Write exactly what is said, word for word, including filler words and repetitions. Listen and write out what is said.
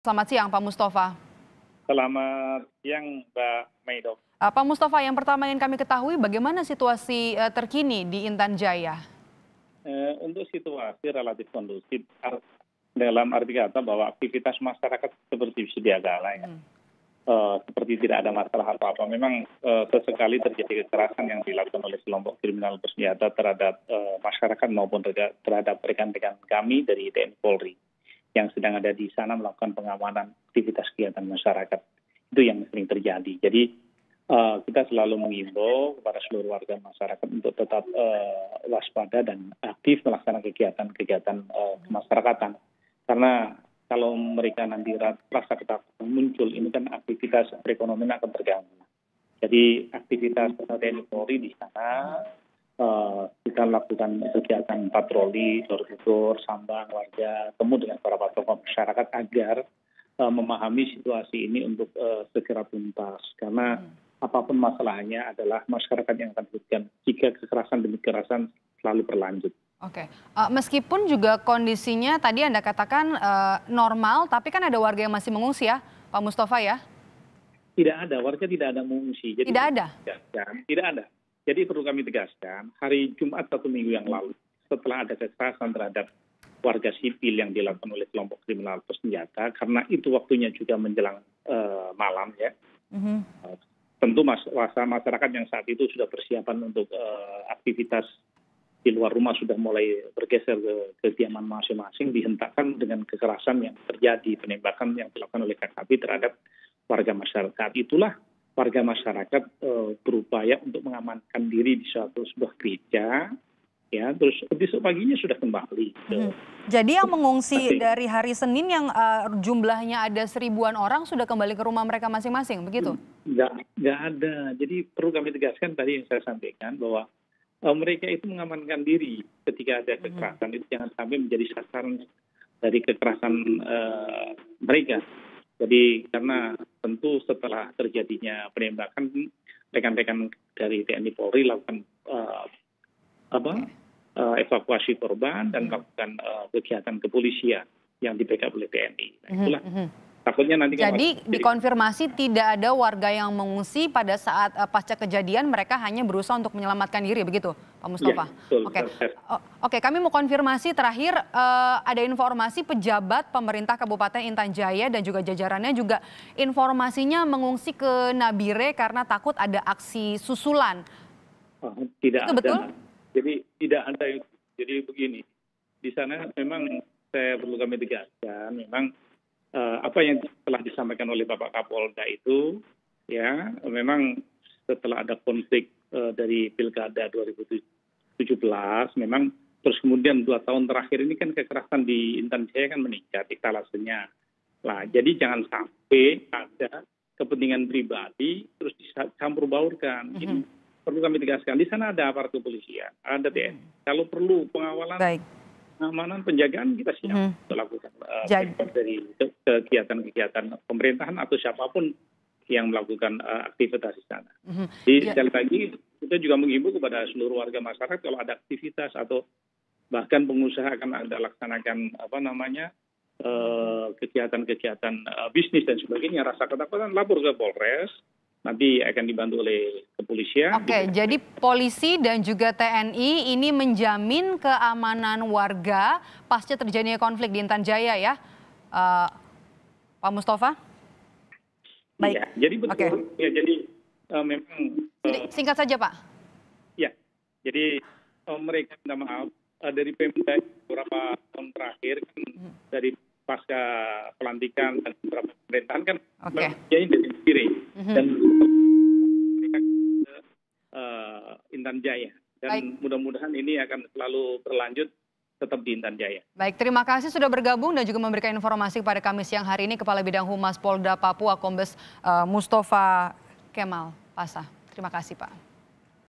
Selamat siang Pak Mustafa. Selamat siang Mbak Maido. Uh, Pak Mustafa, yang pertama ingin kami ketahui bagaimana situasi uh, terkini di Intan Jaya? Eh, untuk situasi relatif kondusif ar- dalam arti kata bahwa aktivitas masyarakat seperti sedia kala ya. Hmm. Eh, seperti tidak ada masalah apa-apa. Memang eh, sesekali terjadi kekerasan yang dilakukan oleh kelompok kriminal bersenjata terhadap eh, masyarakat maupun terhadap terhadap rekan-rekan kami dari T N I Polri yang sedang ada di sana melakukan pengamanan aktivitas kegiatan masyarakat. Itu yang sering terjadi. Jadi uh, kita selalu mengimbau kepada seluruh warga masyarakat untuk tetap uh, waspada dan aktif melaksanakan kegiatan-kegiatan uh, kemasyarakatan. Karena kalau mereka nanti rasa ketakutan muncul, ini kan aktivitas perekonomian akan terganggu. Jadi aktivitas T N I Polri di sana, Uh, kita lakukan kegiatan patroli, door-to-door, sambang warga, temu dengan para tokoh masyarakat agar uh, memahami situasi ini untuk uh, segera tuntas. Karena hmm. apapun masalahnya adalah masyarakat yang akan dirugikan jika kekerasan demi kekerasan selalu berlanjut. Oke, uh, meskipun juga kondisinya tadi Anda katakan uh, normal, tapi kan ada warga yang masih mengungsi ya, Pak Mustafa ya? Tidak ada, warga tidak ada mengungsi. Jadi, tidak ada? Ya, tidak ada. Jadi perlu kami tegaskan, hari Jumat satu minggu yang lalu, setelah ada kekerasan terhadap warga sipil yang dilakukan oleh kelompok kriminal bersenjata, karena itu waktunya juga menjelang uh, malam ya. Mm-hmm. Uh, tentu mas, masyarakat yang saat itu sudah persiapan untuk uh, aktivitas di luar rumah sudah mulai bergeser ke kediaman masing-masing, dihentakkan dengan kekerasan yang terjadi, penembakan yang dilakukan oleh K K B terhadap warga masyarakat. Itulah warga masyarakat e, berupaya untuk mengamankan diri di suatu sebuah gereja, ya, terus besok paginya sudah kembali. Hmm. Jadi yang mengungsi Tapi, dari hari Senin yang uh, jumlahnya ada seribuan orang sudah kembali ke rumah mereka masing-masing, begitu? Nggak, nggak ada. Jadi perlu kami tegaskan tadi yang saya sampaikan bahwa e, mereka itu mengamankan diri ketika ada kekerasan, hmm. itu jangan sampai menjadi sasaran dari kekerasan e, mereka. Jadi karena tentu setelah terjadinya penembakan, rekan-rekan dari T N I Polri lakukan uh, apa uh, evakuasi korban dan melakukan uh, kegiatan kepolisian yang di backup oleh T N I. Nah, itulah mm-hmm. takutnya nanti. Jadi dikonfirmasi tidak ada warga yang mengungsi pada saat uh, pasca kejadian, mereka hanya berusaha untuk menyelamatkan diri, begitu Pak Mustafa? Ya, betul, Oke, oh, oke, kami mau konfirmasi terakhir, uh, ada informasi pejabat pemerintah Kabupaten Intan Jaya dan juga jajarannya juga informasinya mengungsi ke Nabire karena takut ada aksi susulan. Oh, tidak itu ada. Betul? Jadi tidak ada. Jadi begini, di sana memang saya perlu kami tegaskan, memang Uh, apa yang telah disampaikan oleh Bapak Kapolda itu, ya, memang setelah ada konflik uh, dari Pilkada dua ribu tujuh belas, memang terus kemudian dua tahun terakhir ini kan kekerasan di Intan Jaya kan meningkat etalasenya. Lah, jadi jangan sampai ada kepentingan pribadi terus dicampur baurkan. Mm-hmm. Ini perlu kami tegaskan, di sana ada aparat kepolisian, ada T N I. Mm-hmm. Kalau perlu pengawalan. Baik. Pengamanan, penjagaan kita siap hmm. untuk lakukan uh, dari kegiatan-kegiatan pemerintahan atau siapapun yang melakukan uh, aktivitas di sana. Hmm. Jadi ya. Sekali lagi kita juga mengimbau kepada seluruh warga masyarakat kalau ada aktivitas atau bahkan pengusaha akan ada laksanakan apa namanya uh, kegiatan-kegiatan uh, bisnis dan sebagainya, rasa ketakutan lapor ke Polres. Nanti akan dibantu oleh kepolisian. Oke, gitu. Jadi polisi dan juga T N I ini menjamin keamanan warga pasca terjadinya konflik di Intan Jaya ya, uh, Pak Mustafa? Baik. Ya, jadi betul. Okay. Ya, jadi uh, memang. Uh, jadi, singkat saja Pak. Ya, jadi uh, mereka minta maaf uh, dari Pemda beberapa tahun terakhir kan, hmm. dari pasca pelantikan dan beberapa pemerintahan kan okay. jadi dari kiri mm-hmm. dan mereka ke uh, Intan Jaya dan Baik. Mudah-mudahan ini akan selalu berlanjut tetap di Intan Jaya. Baik, terima kasih sudah bergabung dan juga memberikan informasi kepada kami siang hari ini Kepala Bidang Humas Polda Papua Kombes uh, Mustafa Kemal Pasha. Terima kasih Pak.